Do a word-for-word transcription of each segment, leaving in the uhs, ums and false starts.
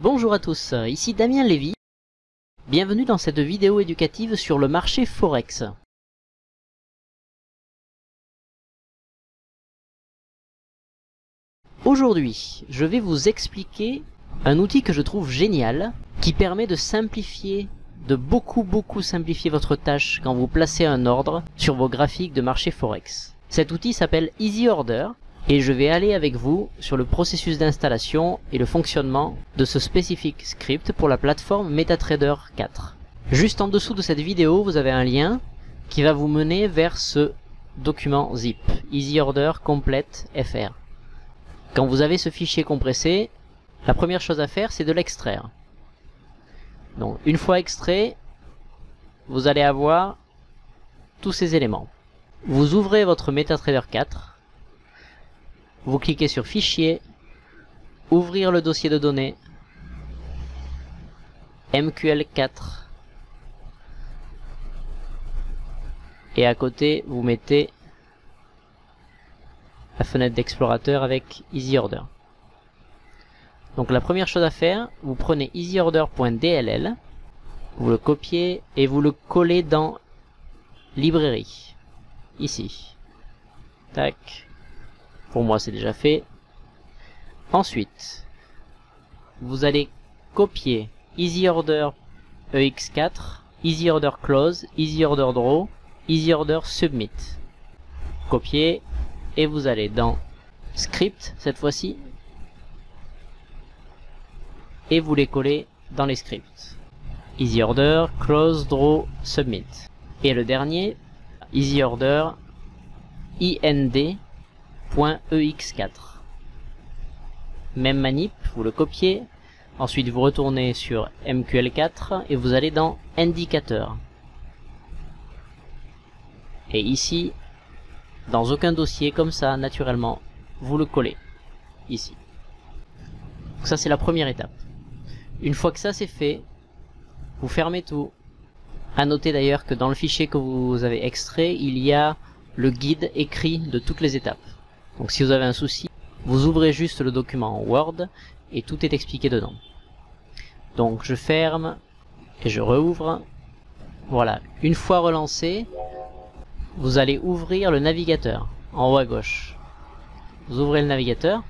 Bonjour à tous, ici Damien Lévy. Bienvenue dans cette vidéo éducative sur le marché Forex. Aujourd'hui, je vais vous expliquer un outil que je trouve génial, qui permet de simplifier, de beaucoup beaucoup simplifier votre tâche quand vous placez un ordre sur vos graphiques de marché Forex. Cet outil s'appelle Easy Order. Et je vais aller avec vous sur le processus d'installation et le fonctionnement de ce spécifique script pour la plateforme MetaTrader quatre. Juste en dessous de cette vidéo, vous avez un lien qui va vous mener vers ce document zip, Easy Order Complete F R. Quand vous avez ce fichier compressé, la première chose à faire, c'est de l'extraire. Donc, une fois extrait, vous allez avoir tous ces éléments. Vous ouvrez votre MetaTrader quatre. Vous cliquez sur Fichier, Ouvrir le dossier de données, M Q L quatre, et à côté vous mettez la fenêtre d'explorateur avec Easy Order. Donc la première chose à faire, vous prenez easyorder.dll, vous le copiez et vous le collez dans Librairie, ici. Tac. Pour moi, c'est déjà fait. Ensuite, vous allez copier Easy Order E X quatre, Easy Order Close, Easy Order Draw, Easy Order Submit. Copier et vous allez dans Script cette fois-ci et vous les collez dans les scripts. Easy Order, Close, Draw, Submit. Et le dernier, Easy Order I N D. .E X quatre. Même manip, vous le copiez, ensuite vous retournez sur M Q L quatre et vous allez dans Indicateur. Et ici, dans aucun dossier, comme ça, naturellement, vous le collez, ici. Donc ça c'est la première étape. Une fois que ça c'est fait, vous fermez tout. À noter d'ailleurs que dans le fichier que vous avez extrait, il y a le guide écrit de toutes les étapes. Donc si vous avez un souci, vous ouvrez juste le document en Word et tout est expliqué dedans. Donc je ferme et je rouvre. Voilà, une fois relancé, vous allez ouvrir le navigateur en haut à gauche. Vous ouvrez le navigateur.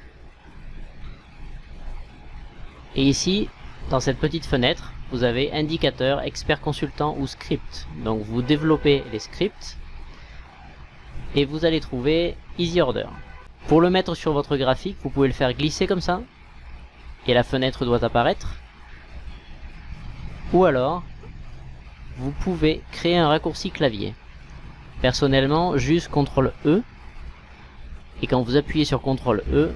Et ici, dans cette petite fenêtre, vous avez indicateur, expert consultant ou script. Donc vous développez les scripts. Et vous allez trouver Easy Order. Pour le mettre sur votre graphique, vous pouvez le faire glisser comme ça. Et la fenêtre doit apparaître. Ou alors, vous pouvez créer un raccourci clavier. Personnellement, juste contrôle E. Et quand vous appuyez sur contrôle E,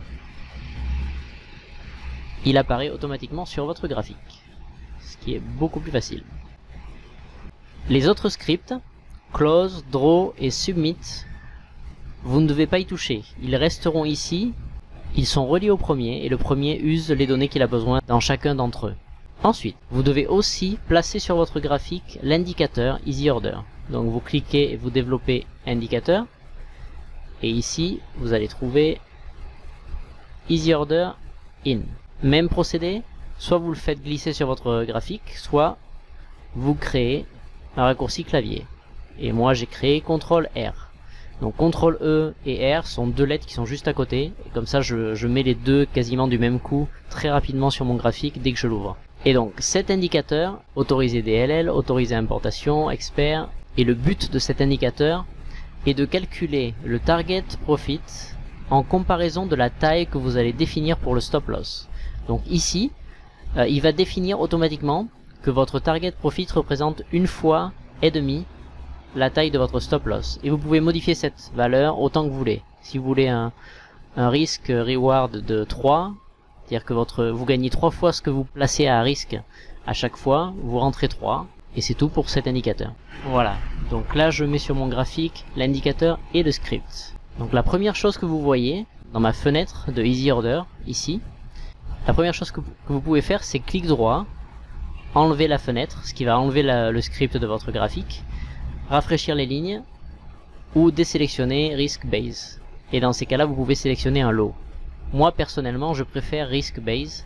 il apparaît automatiquement sur votre graphique. Ce qui est beaucoup plus facile. Les autres scripts, Close, Draw et Submit, vous ne devez pas y toucher. Ils resteront ici, ils sont reliés au premier et le premier use les données qu'il a besoin dans chacun d'entre eux. Ensuite, vous devez aussi placer sur votre graphique l'indicateur Easy Order. Donc vous cliquez et vous développez indicateur. Et ici, vous allez trouver Easy Order In. Même procédé, soit vous le faites glisser sur votre graphique, soit vous créez un raccourci clavier. Et moi j'ai créé contrôle R. Donc contrôle E et R sont deux lettres qui sont juste à côté. Et comme ça je, je mets les deux quasiment du même coup très rapidement sur mon graphique dès que je l'ouvre. Et donc cet indicateur, autoriser D L L, autoriser importation, expert. Et le but de cet indicateur est de calculer le target profit en comparaison de la taille que vous allez définir pour le stop loss. Donc ici, euh, il va définir automatiquement que votre target profit représente une fois et demi la taille de votre stop loss. Et vous pouvez modifier cette valeur autant que vous voulez. Si vous voulez un, un risque reward de trois, c'est-à-dire que votre, vous gagnez trois fois ce que vous placez à risque à chaque fois, vous rentrez trois, et c'est tout pour cet indicateur. Voilà, donc là je mets sur mon graphique l'indicateur et le script. Donc la première chose que vous voyez dans ma fenêtre de Easy Order, ici, la première chose que, que vous pouvez faire, c'est clic droit, enlever la fenêtre, ce qui va enlever la, le script de votre graphique, rafraîchir les lignes, ou désélectionner Risk Base. Et dans ces cas-là, vous pouvez sélectionner un lot. Moi, personnellement, je préfère Risk Base,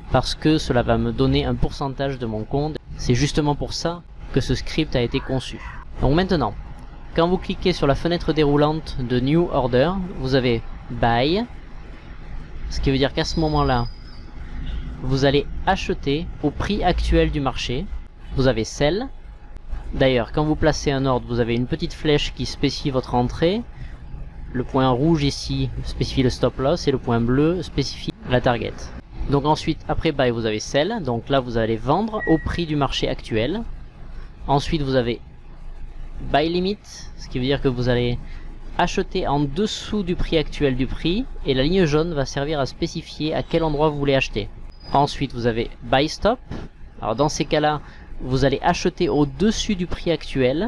parce que cela va me donner un pourcentage de mon compte. C'est justement pour ça que ce script a été conçu. Donc maintenant, quand vous cliquez sur la fenêtre déroulante de New Order, vous avez Buy, ce qui veut dire qu'à ce moment-là, vous allez acheter au prix actuel du marché. Vous avez Sell. D'ailleurs, quand vous placez un ordre, vous avez une petite flèche qui spécifie votre entrée. Le point rouge ici spécifie le stop loss et le point bleu spécifie la target. Donc ensuite, après Buy, vous avez Sell. Donc là, vous allez vendre au prix du marché actuel. Ensuite, vous avez Buy Limit, ce qui veut dire que vous allez acheter en dessous du prix actuel du prix. Et la ligne jaune va servir à spécifier à quel endroit vous voulez acheter. Ensuite, vous avez Buy Stop. Alors dans ces cas-là, vous allez acheter au-dessus du prix actuel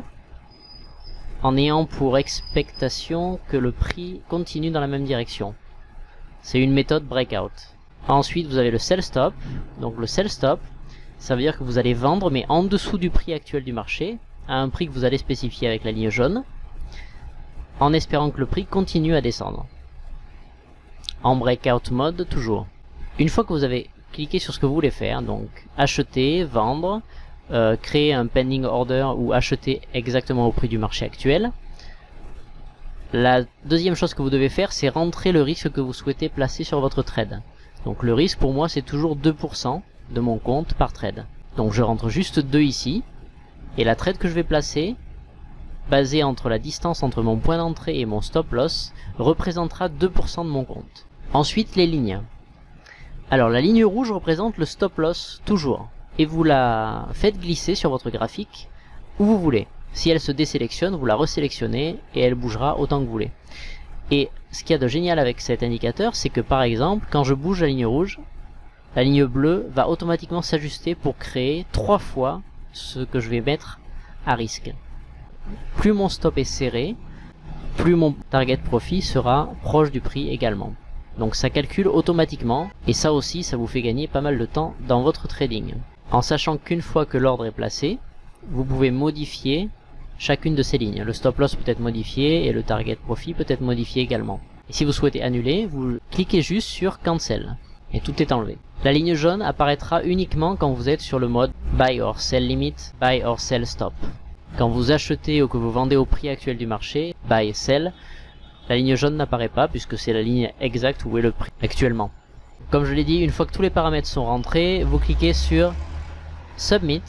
en ayant pour expectation que le prix continue dans la même direction. C'est une méthode breakout. Ensuite, vous avez le Sell Stop. Donc le Sell Stop, ça veut dire que vous allez vendre mais en dessous du prix actuel du marché, à un prix que vous allez spécifier avec la ligne jaune, en espérant que le prix continue à descendre. En breakout mode toujours. Une fois que vous avez cliqué sur ce que vous voulez faire, donc acheter, vendre, Euh, créer un pending order ou acheter exactement au prix du marché actuel. La deuxième chose que vous devez faire, c'est rentrer le risque que vous souhaitez placer sur votre trade. Donc le risque pour moi c'est toujours deux pour cent de mon compte par trade. Donc je rentre juste deux ici, et la trade que je vais placer, basée entre la distance entre mon point d'entrée et mon stop loss, représentera deux pour cent de mon compte. Ensuite les lignes. Alors la ligne rouge représente le stop loss toujours. Et vous la faites glisser sur votre graphique où vous voulez. Si elle se désélectionne, vous la resélectionnez et elle bougera autant que vous voulez. Et ce qu'il y a de génial avec cet indicateur, c'est que par exemple, quand je bouge la ligne rouge, la ligne bleue va automatiquement s'ajuster pour créer trois fois ce que je vais mettre à risque. Plus mon stop est serré, plus mon target profit sera proche du prix également. Donc ça calcule automatiquement, et ça aussi, ça vous fait gagner pas mal de temps dans votre trading. En sachant qu'une fois que l'ordre est placé, vous pouvez modifier chacune de ces lignes. Le stop loss peut être modifié et le target profit peut être modifié également. Et si vous souhaitez annuler, vous cliquez juste sur Cancel et tout est enlevé. La ligne jaune apparaîtra uniquement quand vous êtes sur le mode Buy or Sell Limit, Buy or Sell Stop. Quand vous achetez ou que vous vendez au prix actuel du marché, Buy, Sell, la ligne jaune n'apparaît pas puisque c'est la ligne exacte où est le prix actuellement. Comme je l'ai dit, une fois que tous les paramètres sont rentrés, vous cliquez sur Submit,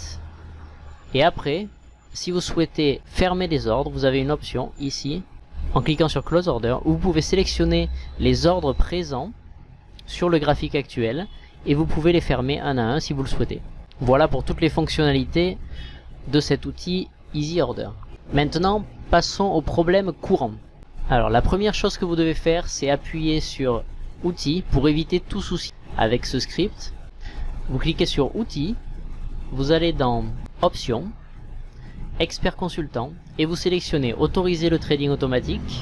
et après, si vous souhaitez fermer des ordres, vous avez une option ici, en cliquant sur Close Order, où vous pouvez sélectionner les ordres présents sur le graphique actuel, et vous pouvez les fermer un à un si vous le souhaitez. Voilà pour toutes les fonctionnalités de cet outil Easy Order. Maintenant, passons aux problèmes courants. Alors la première chose que vous devez faire, c'est appuyer sur Outils pour éviter tout souci. Avec ce script, vous cliquez sur Outils, vous allez dans Options, Expert consultant, et vous sélectionnez Autoriser le trading automatique,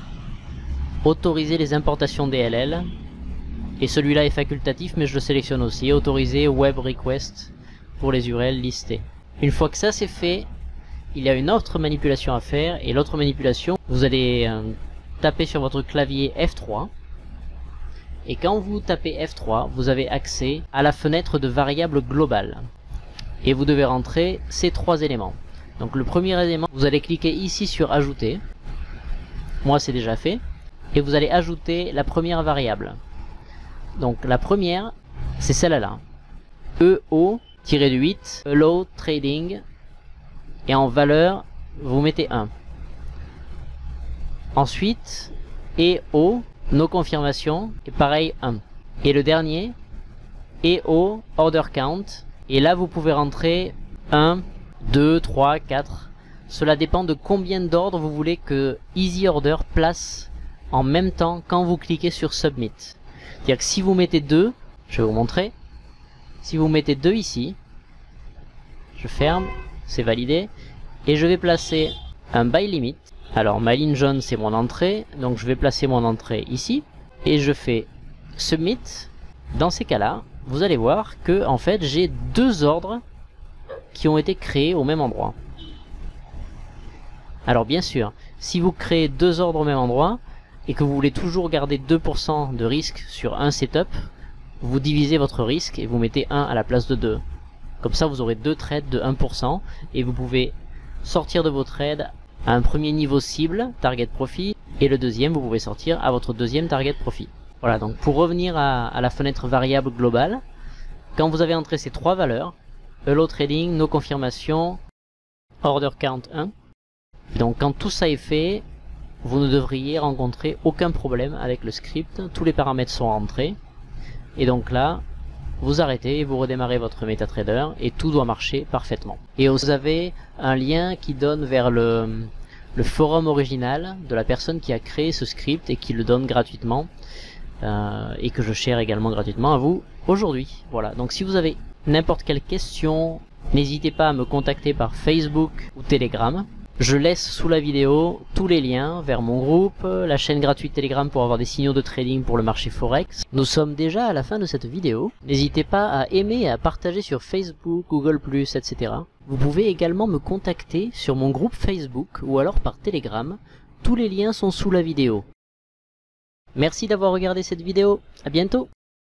Autoriser les importations D L L, et celui-là est facultatif mais je le sélectionne aussi, Autoriser Web Request pour les U R L listées. Une fois que ça c'est fait, il y a une autre manipulation à faire, et l'autre manipulation, vous allez euh, taper sur votre clavier F trois, et quand vous tapez F trois, vous avez accès à la fenêtre de variables globales. Et vous devez rentrer ces trois éléments. Donc le premier élément, vous allez cliquer ici sur Ajouter. Moi c'est déjà fait. Et vous allez ajouter la première variable. Donc la première, c'est celle-là. E O-huit, Allow Trading. Et en valeur, vous mettez un. Ensuite, E O, No confirmation, et pareil un. Et le dernier, E O, Order Count. Et là vous pouvez rentrer un, deux, trois, quatre. Cela dépend de combien d'ordres vous voulez que Easy Order place en même temps quand vous cliquez sur Submit. C'est-à-dire que si vous mettez deux, je vais vous montrer. Si vous mettez deux ici, je ferme, c'est validé. Et je vais placer un Buy Limit. Alors ma ligne jaune c'est mon entrée, donc je vais placer mon entrée ici. Et je fais Submit. Dans ces cas-là, vous allez voir que en fait j'ai deux ordres qui ont été créés au même endroit. Alors bien sûr, si vous créez deux ordres au même endroit et que vous voulez toujours garder deux pour cent de risque sur un setup, vous divisez votre risque et vous mettez un à la place de deux. Comme ça, vous aurez deux trades de un pour cent et vous pouvez sortir de vos trades à un premier niveau cible, target profit, et le deuxième, vous pouvez sortir à votre deuxième target profit. Voilà, donc pour revenir à, à la fenêtre variable globale, quand vous avez entré ces trois valeurs, Hello Trading, No Confirmation, Order Count un, donc quand tout ça est fait, vous ne devriez rencontrer aucun problème avec le script, tous les paramètres sont rentrés, et donc là, vous arrêtez et vous redémarrez votre MetaTrader et tout doit marcher parfaitement. Et vous avez un lien qui donne vers le, le forum original de la personne qui a créé ce script et qui le donne gratuitement euh, et que je share également gratuitement à vous aujourd'hui. Voilà, donc si vous avez n'importe quelle question, n'hésitez pas à me contacter par Facebook ou Telegram. Je laisse sous la vidéo tous les liens vers mon groupe, la chaîne gratuite Telegram pour avoir des signaux de trading pour le marché Forex. Nous sommes déjà à la fin de cette vidéo. N'hésitez pas à aimer et à partager sur Facebook, Google plus, et cetera. Vous pouvez également me contacter sur mon groupe Facebook ou alors par Telegram. Tous les liens sont sous la vidéo. Merci d'avoir regardé cette vidéo. À bientôt.